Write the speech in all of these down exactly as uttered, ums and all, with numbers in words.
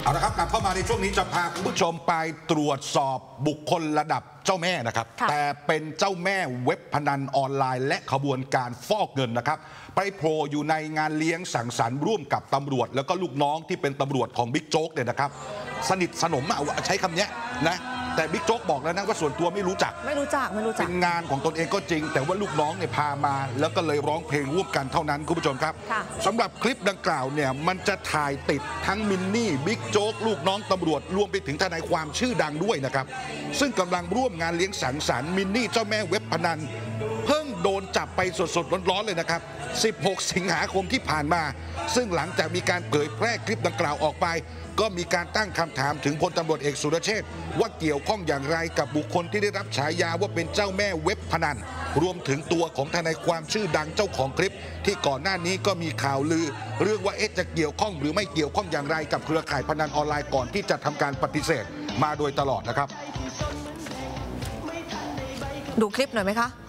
เอาละครับกลับเข้ามาในช่วงนี้จะพาคุณผู้ชมไปตรวจสอบบุคคลระดับเจ้าแม่นะครับแต่เป็นเจ้าแม่เว็บพนันออนไลน์และขบวนการฟอกเงินนะครับไปโผล่อยู่ในงานเลี้ยงสังสรรค์ร่วมกับตำรวจแล้วก็ลูกน้องที่เป็นตำรวจของบิ๊กโจ๊กเนี่ยนะครับสนิทสนมอะใช้คำนี้นะแต่บิ๊กโจ๊กบอกแล้วนะว่าส่วนตัวไม่รู้จักไม่รู้จักไม่รู้จักเป็นงานของตนเองก็จริงแต่ว่าลูกน้องเนี่ยพามาแล้วก็เลยร้องเพลงร่วมกันเท่านั้นคุณผู้ชมครับสำหรับคลิปดังกล่าวเนี่ยมันจะถ่ายติดทั้งมินนี่บิ๊กโจ๊กลูกน้องตำรวจรวมไปถึงทนายความชื่อดังด้วยนะครับซึ่งกำลังร่วมงานเลี้ยงสังสรรค์มินนี่เจ้าแม่เว็บพนันเพิ่งโดนจับไปสดๆร้อนๆเลยนะครับสิบหกสิงหาคมที่ผ่านมาซึ่งหลังจากมีการเผยแพร่คลิปดังกล่าวออกไปก็มีการตั้งคำถามถึงพลตำรวจเอกสุรเชษฐ์ว่าเกี่ยวข้องอย่างไรกับบุคคลที่ได้รับฉายาว่าเป็นเจ้าแม่เว็บพนันรวมถึงตัวของทนายความชื่อดังเจ้าของคลิปที่ก่อนหน้านี้ก็มีข่าวลือเรื่องว่าเอ๊ะจะเกี่ยวข้องหรือไม่เกี่ยวข้องอย่างไรกับเครือข่ายพนันออนไลน์ก่อนที่จะทำการปฏิเสธมาโดยตลอดนะครับดูคลิปหน่อยไหมคะ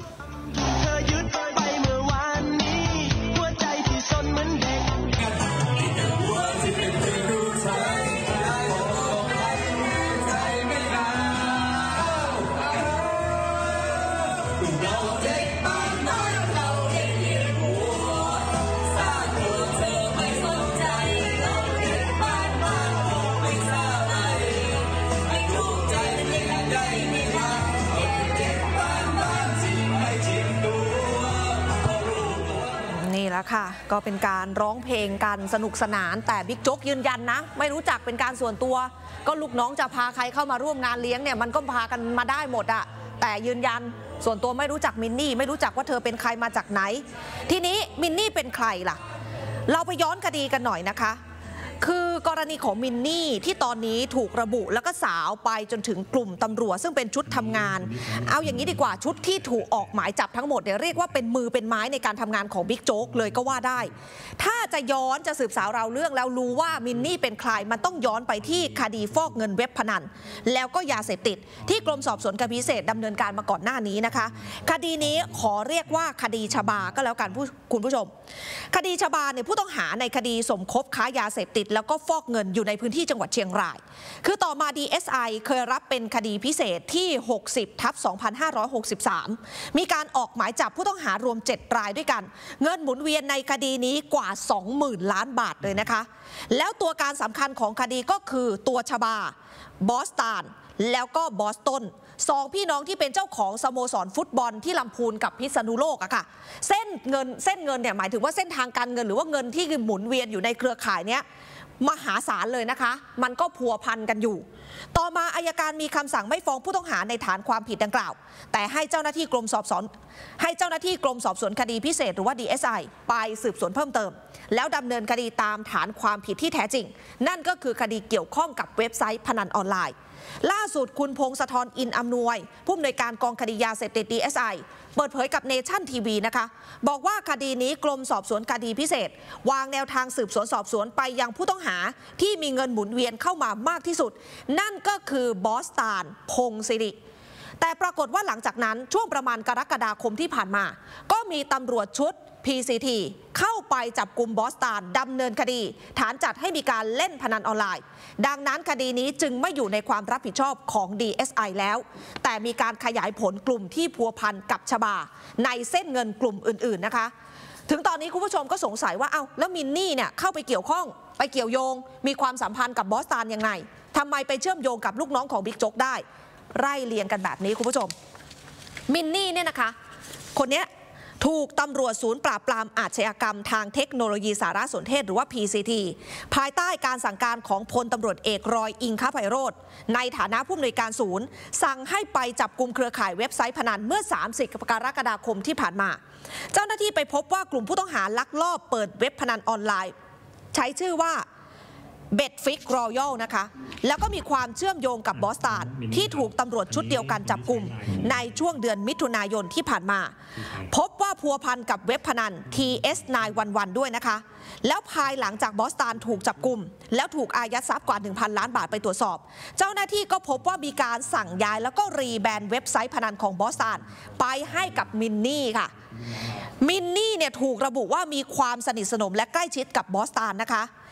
ค่ะก็เป็นการร้องเพลงกันสนุกสนานแต่บิ๊กโจ๊กยืนยันนะไม่รู้จักเป็นการส่วนตัวก็ลูกน้องจะพาใครเข้ามาร่วมงานเลี้ยงเนี่ยมันก็พากันมาได้หมดอะแต่ยืนยันส่วนตัวไม่รู้จักมินนี่ไม่รู้จักว่าเธอเป็นใครมาจากไหนทีนี้มินนี่เป็นใครล่ะเราไปย้อนคดีกันหน่อยนะคะคือกรณีของมินนี่ที่ตอนนี้ถูกระบุแล้วก็สาวไปจนถึงกลุ่มตำรวจซึ่งเป็นชุดทำงานเอาอย่างนี้ดีกว่าชุดที่ถูกออกหมายจับทั้งหมดเนี่ยเรียกว่าเป็นมือเป็นไม้ในการทำงานของบิ๊กโจ๊กเลยก็ว่าได้ถ้าจะย้อนจะสืบสาวราวเรื่องแล้วรู้ว่ามินนี่เป็นใครมันต้องย้อนไปที่คดีฟอกเงินเว็บพนันแล้วก็ยาเสพติดที่กรมสอบสวนคดีพิเศษดำเนินการมาก่อนหน้านี้นะคะคดีนี้ขอเรียกว่าคดีชบาก็แล้วกันคุณผู้ชมคดีชบาเนี่ยผู้ต้องหาในคดีสมคบค้ายาเสพติดแล้วก็ฟอกเงินอยู่ในพื้นที่จังหวัดเชียงรายคือต่อมา ดี เอส ไอ เคยรับเป็นคดีพิเศษที่ หกสิบทับสองพันห้าร้อยหกสิบสาม มีการออกหมายจับผู้ต้องหารวมเจ็ดรายด้วยกันเงินหมุนเวียนในคดีนี้กว่า สองหมื่น ล้านบาทเลยนะคะแล้วตัวการสำคัญของคดีก็คือตัวชบาบอสตันแล้วก็บอสตันสองพี่น้องที่เป็นเจ้าของสโมสรฟุตบอลที่ลำพูนกับพิษณุโลกอะค่ะเส้นเงินเส้นเงินเนี่ยหมายถึงว่าเส้นทางการเงินหรือว่าเงินที่หมุนเวียนอยู่ในเครือข่ายเนี้ยมหาศาลเลยนะคะมันก็พัวพันกันอยู่ต่อมาอัยการมีคำสั่งไม่ฟ้องผู้ต้องหาในฐานความผิดดังกล่าวแต่ให้เจ้าหน้าที่กรมสอบสวนให้เจ้าหน้าที่กรมสอบสวนคดีพิเศษหรือว่า ดี เอส ไอ ไปสืบสวนเพิ่มเติมแล้วดำเนินคดีตามฐานความผิดที่แท้จริงนั่นก็คือคดีเกี่ยวข้องกับเว็บไซต์พนันออนไลน์ล่าสุดคุณพงศธรอินอำนวยผู้อำนวยการกองคดียาเสพติด ดี เอส ไอ เปิดเผยกับเนชั่นทีวีนะคะบอกว่าคดีนี้กรมสอบสวนคดีพิเศษวางแนวทางสืบสวนสอบสวนไปยังผู้ต้องหาที่มีเงินหมุนเวียนเข้ามามากที่สุดนั่นก็คือบอสตานพงศิริแต่ปรากฏว่าหลังจากนั้นช่วงประมาณกรกฎาคมที่ผ่านมาก็มีตำรวจชุด พี ซี ที เข้าไปจับกุมบอสตานดำเนินคดีฐานจัดให้มีการเล่นพนันออนไลน์ดังนั้นคดีนี้จึงไม่อยู่ในความรับผิดชอบของ ดี เอส ไอ แล้วแต่มีการขยายผลกลุ่มที่พัวพันกับชบาในเส้นเงินกลุ่มอื่นๆนะคะถึงตอนนี้คุณผู้ชมก็สงสัยว่าเอ้าแล้วมินนี่เนี่ยเข้าไปเกี่ยวข้องไปเกี่ยวโยงมีความสัมพันธ์กับบอสตานยังไงทำไมไปเชื่อมโยงกับลูกน้องของบิ๊กโจ๊กได้ไล่เรียงกันแบบนี้คุณผู้ชมมินนี่เนี่ยนะคะคนเนี้ยถูกตำรวจศูนย์ปราบปรามอาชญากรรมทางเทคโนโลยีสารสนเทศหรือว่า พี ซี ที ภายใต้การสั่งการของพลตำรวจเอกรอยอิงคไพโรจน์ในฐานะผู้อำนวยการศูนย์สั่งให้ไปจับกุมเครือข่ายเว็บไซต์พนันเมื่อสามสิบกรกฎาคมที่ผ่านมาเจ้าหน้าที่ไปพบว่ากลุ่มผู้ต้องหาลักลอบเปิดเว็บพนันออนไลน์ใช้ชื่อว่าเบ็ดฟิกรอยัลนะคะแล้วก็มีความเชื่อมโยงกับบอสตันที่ถูกตำรวจชุดเดียวกันจับกุมในช่วงเดือนมิถุนายนที่ผ่านมาพบว่าพัวพันกับเว็บพนัน ที เอส ไนน์ วัน วัน ด้วยนะคะแล้วภายหลังจากบอสตันถูกจับกุมแล้วถูกอายัดทรัพย์กว่า หนึ่งพัน ล้านบาทไปตรวจสอบเจ้าหน้าที่ก็พบว่ามีการสั่งย้ายแล้วก็รีแบนเว็บไซต์พนันของบอสตันไปให้กับมินนี่ค่ะมินนี่เนี่ยถูกระบุว่ามีความสนิทสนมและใกล้ชิดกับบอสตันนะคะ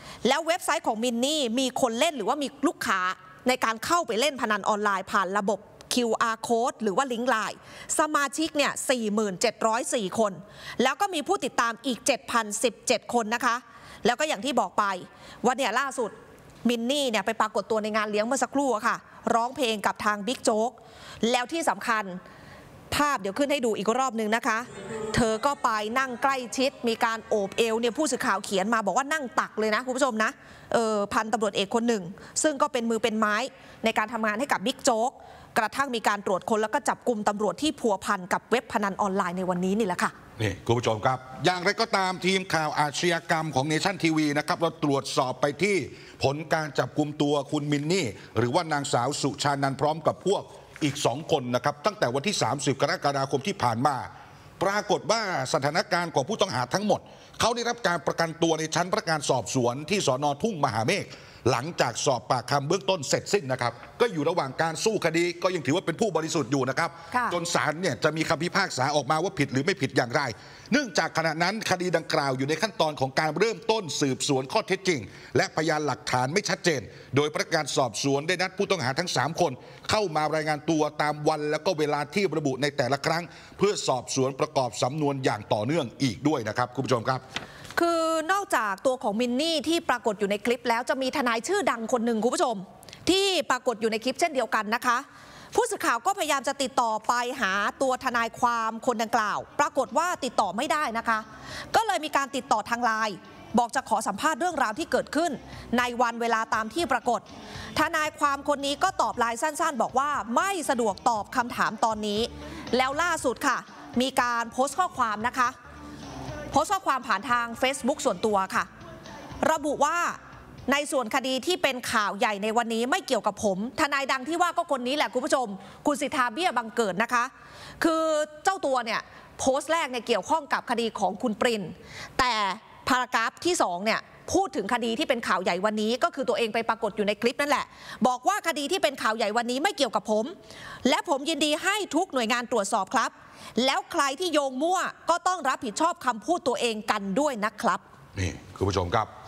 แล้วเว็บไซต์ของมินนี่มีคนเล่นหรือว่ามีลูกค้าในการเข้าไปเล่นพนันออนไลน์ผ่านระบบ คิว อาร์ Code หรือว่าลิงก์ไลน์สมาชิกเนี่ย สี่หมื่นเจ็ดร้อยสี่ คนแล้วก็มีผู้ติดตามอีก เจ็ดพันสิบเจ็ด คนนะคะแล้วก็อย่างที่บอกไปว่าเนี่ยล่าสุดมินนี่เนี่ยไปปรากฏตัวในงานเลี้ยงเมื่อสักครู่ค่ะร้องเพลงกับทางบิ๊กโจ๊กแล้วที่สำคัญภาพเดี๋ยวขึ้นให้ดูอีกรอบนึงนะคะเธอก็ไปนั่งใกล้ชิดมีการโอบเอวเนี่ยผู้สื่อข่าวเขียนมาบอกว่านั่งตักเลยนะคุณผู้ชมนะเออพันตำรวจเอกคนหนึ่งซึ่งก็เป็นมือเป็นไม้ในการทำงานให้กับบิ๊กโจ๊กกระทั่งมีการตรวจค้นแล้วก็จับกลุ่มตำรวจที่พัวพันกับเว็บพนันออนไลน์ในวันนี้นี่แหละค่ะนี่คุณผู้ชมครับอย่างไรก็ตามทีมข่าวอาชญากรรมของเนชั่นทีวีนะครับเราตรวจสอบไปที่ผลการจับกลุ่มตัวคุณมินนี่หรือว่านางสาวสุชานันท์พร้อมกับพวกอีกสองคนนะครับตั้งแต่วันที่สามสิบกรกฎาคมที่ผ่านมาปรากฏว่าสถานการณ์ของผู้ต้องหาทั้งหมดเขาได้รับการประกันตัวในชั้นพนักงานสอบสวนที่สน.ทุ่งมหาเมฆหลังจากสอบปากคำเบื้องต้นเสร็จสิ้นนะครับก็อยู่ระหว่างการสู้คดีก็ยังถือว่าเป็นผู้บริสุทธิ์อยู่นะครับจนศาลเนี่ยจะมีคำพิพากษาออกมาว่าผิดหรือไม่ผิดอย่างไรเนื่องจากขณะนั้นคดีดังกล่าวอยู่ในขั้นตอนของการเริ่มต้นสืบสวนข้อเท็จจริงและพยานหลักฐานไม่ชัดเจนโดยพนักงานสอบสวนได้นัดผู้ต้องหาทั้งสามคนเข้ามารายงานตัวตามวันและก็เวลาที่ระบุในแต่ละครั้งเพื่อสอบสวนประกอบสำนวนอย่างต่อเนื่องอีกด้วยนะครับคุณผู้ชมครับคือนอกจากตัวของมินนี่ที่ปรากฏอยู่ในคลิปแล้วจะมีทนายชื่อดังคนหนึ่งคุณผู้ชมที่ปรากฏอยู่ในคลิปเช่นเดียวกันนะคะผู้สื่อข่าวก็พยายามจะติดต่อไปหาตัวทนายความคนดังกล่าวปรากฏว่าติดต่อไม่ได้นะคะก็เลยมีการติดต่อทางไลน์บอกจะขอสัมภาษณ์เรื่องราวที่เกิดขึ้นในวันเวลาตามที่ปรากฏทนายความคนนี้ก็ตอบไลน์สั้นๆบอกว่าไม่สะดวกตอบคำถามตอนนี้แล้วล่าสุดค่ะมีการโพสต์ข้อความนะคะโพสต์ข้อความผ่านทาง Facebook ส่วนตัวค่ะระบุว่าในส่วนคดีที่เป็นข่าวใหญ่ในวันนี้ไม่เกี่ยวกับผมทนายดังที่ว่าก็คนนี้แหละคุณผู้ชมคุณสิทธาเบี้ยบังเกิดนะคะคือเจ้าตัวเนี่ยโพสต์แรกเนี่ยเกี่ยวข้องกับคดีของคุณปรินแต่พารากราฟที่สองเนี่ยพูดถึงคดีที่เป็นข่าวใหญ่วันนี้ก็คือตัวเองไปปรากฏอยู่ในคลิปนั่นแหละบอกว่าคดีที่เป็นข่าวใหญ่วันนี้ไม่เกี่ยวกับผมและผมยินดีให้ทุกหน่วยงานตรวจสอบครับแล้วใครที่โยงมั่วก็ต้องรับผิดชอบคำพูดตัวเองกันด้วยนะครับนี่คุณผู้ชมครับ